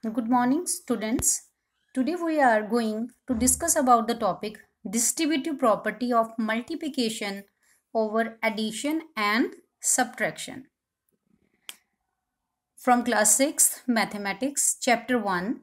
Good morning, students. Today we are going to discuss about the topic distributive property of multiplication over addition and subtraction. From class 6 mathematics chapter 1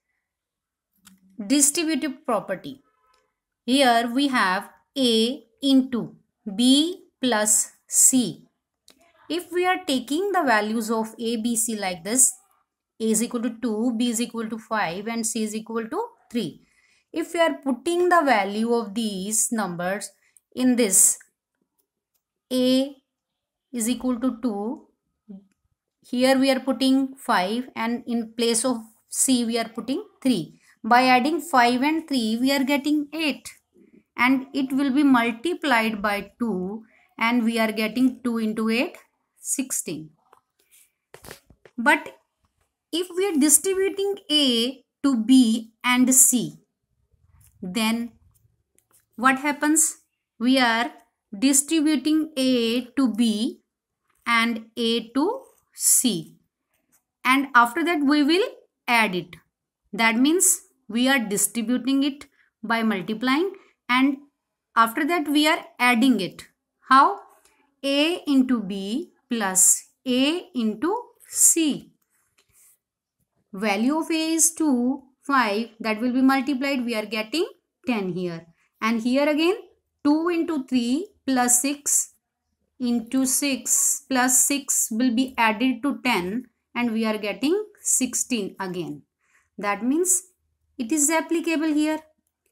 distributive property. Here we have A into B plus C. If we are taking the values of A, B, C like this, A is equal to 2, B is equal to 5 and C is equal to 3. If we are putting the value of these numbers in this, A is equal to 2, here we are putting 5 and in place of C we are putting 3. By adding 5 and 3 we are getting 8 and it will be multiplied by 2 and we are getting 2 into 8, 16. But if we are distributing A to B and C, then what happens? We are distributing A to B and A to C. And after that we will add it. That means we are distributing it by multiplying and after that we are adding it. How? A into B plus A into C. Value of A is 2, 5, that will be multiplied, we are getting 10 here. And here again 2 into 3 plus 6 into 6 plus 6 will be added to 10 and we are getting 16 again. That means it is applicable here.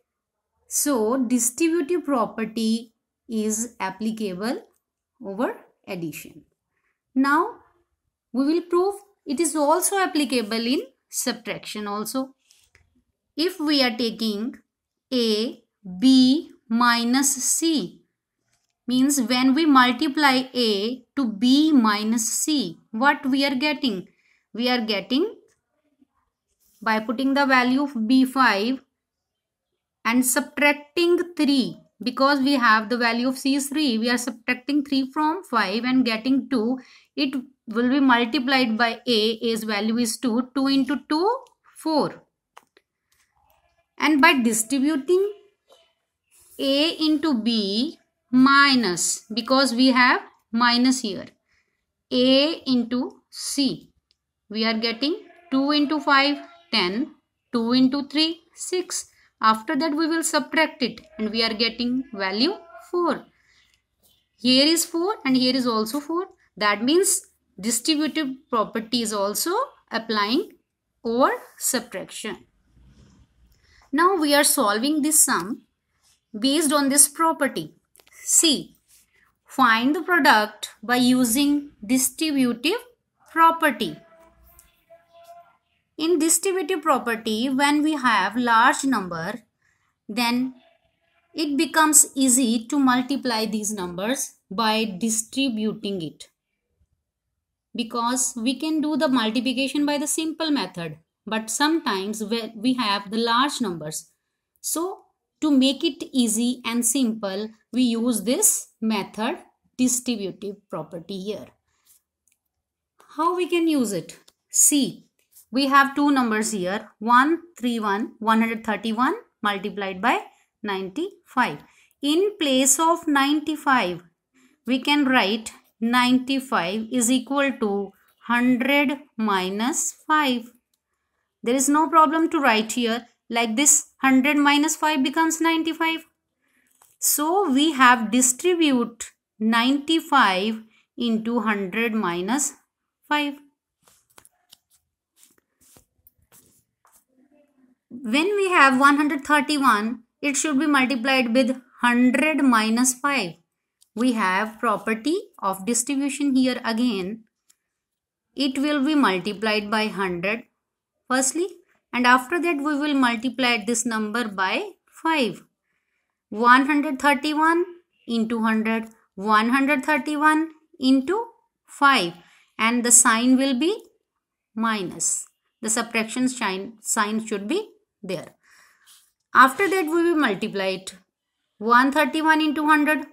So distributive property is applicable over addition. Now we will prove it is also applicable in subtraction also. If we are taking A, B minus C, means when we multiply A to B minus C, what we are getting? We are getting, by putting the value of B5 and subtracting 3, because we have the value of C is 3, we are subtracting 3 from 5 and getting 2. It will be multiplied by A's value is 2. 2 into 2, 4. And by distributing A into B minus, because we have minus here, A into C, we are getting 2 into 5, 10, 2 into 3, 6. After that we will subtract it and we are getting value 4. Here is 4 and here is also 4. That means distributive property is also applying over subtraction. Now we are solving this sum based on this property. See, find the product by using distributive property. In distributive property, when we have large number, then it becomes easy to multiply these numbers by distributing it. Because we can do the multiplication by the simple method, but sometimes we have the large numbers. So to make it easy and simple, we use this method distributive property here. How we can use it? See, we have two numbers here, 131 multiplied by 95. In place of 95, we can write 95 is equal to 100 minus 5. There is no problem to write here. Like this, 100 minus 5 becomes 95. So we have distribute 95 into 100 minus 5. When we have 131, it should be multiplied with 100 minus 5. We have property of distribution here again. It will be multiplied by 100 firstly, and after that we will multiply this number by 5. 131 into 100, 131 into 5, and the sign will be minus. The subtraction sign should be there. After that we will multiply it. 131 into 100,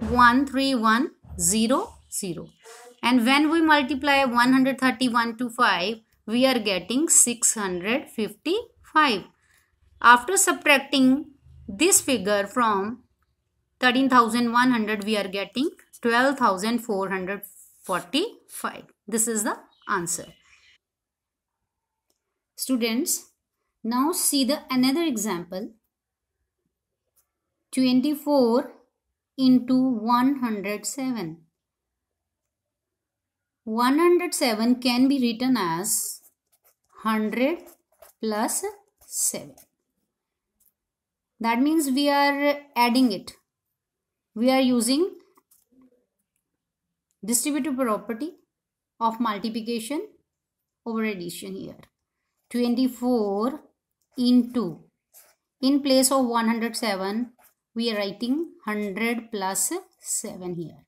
13100. And when we multiply 131 to 5, we are getting 655. After subtracting this figure from 13,100, we are getting 12,445. This is the answer. Students, now see the another example. 24 into 107. 107 can be written as 100 plus 7. That means we are adding it. We are using distributive property of multiplication over addition here. 24 into, in place of 107, we are writing 100 plus 7 here.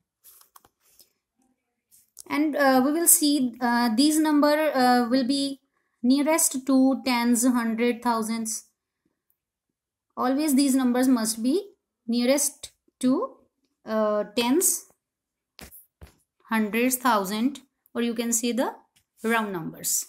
And we will see these number will be nearest to tens, hundred, thousands. Always these numbers must be nearest to tens, hundreds, thousand, or you can see the round numbers.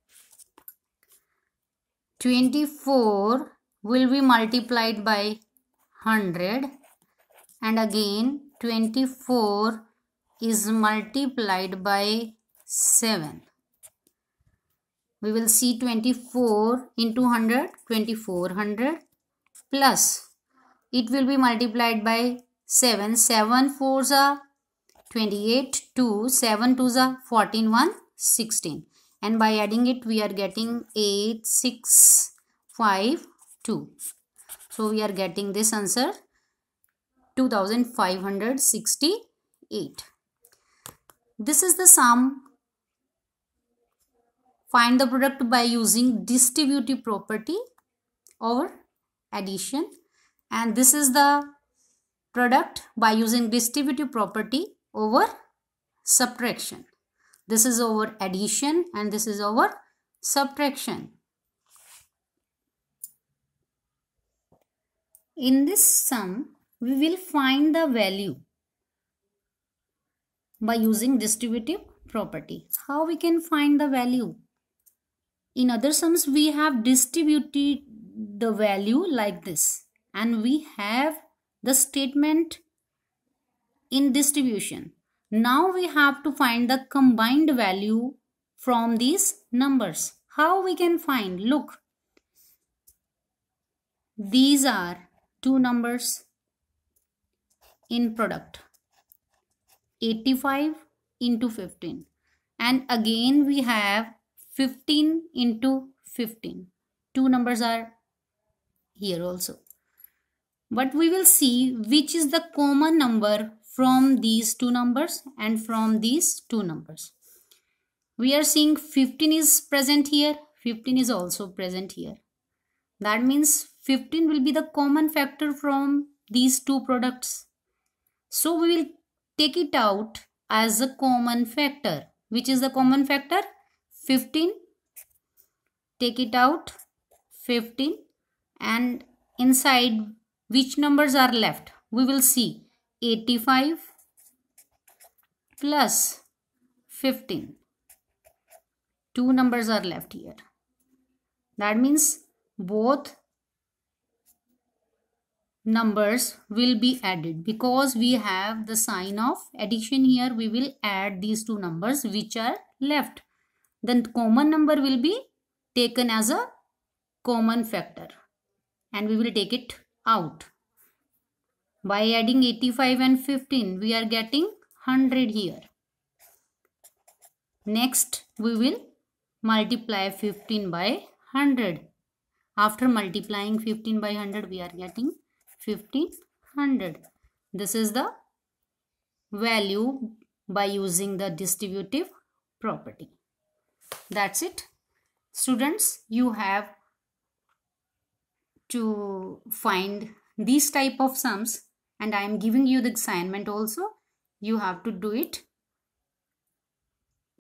24 will be multiplied by 100, and again 24 is multiplied by 7. We will see 24 into 100, 2400, plus it will be multiplied by 7. 7 4s are 28, 2, 7 2s are 14, 1, 16. And by adding it, we are getting 8, 6, 5, 2. So we are getting this answer 2568. This is the sum. Find the product by using distributive property over addition. And this is the product by using distributive property over subtraction. This is over addition and this is over subtraction. In this sum, we will find the value by using distributive property. How we can find the value? In other sums, we have distributed the value like this, and we have the statement in distribution. Now we have to find the combined value from these numbers. How we can find? Look, these are two numbers in product, 85 into 15, and again we have 15 into 15. Two numbers are here also. But we will see which is the common number from these two numbers and from these two numbers. We are seeing 15 is present here, 15 is also present here. That means 15 will be the common factor from these two products. So we will take it out as a common factor. Which is the common factor? 15. Take it out, 15, and inside which numbers are left? We will see 85 plus 15. Two numbers are left here. That means both numbers will be added. Because we have the sign of addition here, we will add these two numbers which are left. Then common number will be taken as a common factor and we will take it out. By adding 85 and 15, we are getting 100 here. Next, we will multiply 15 by 100. After multiplying 15 by 100, we are getting 1500. This is the value by using the distributive property. That's it. Students, you have to find these type of sums, and I am giving you the assignment also. You have to do it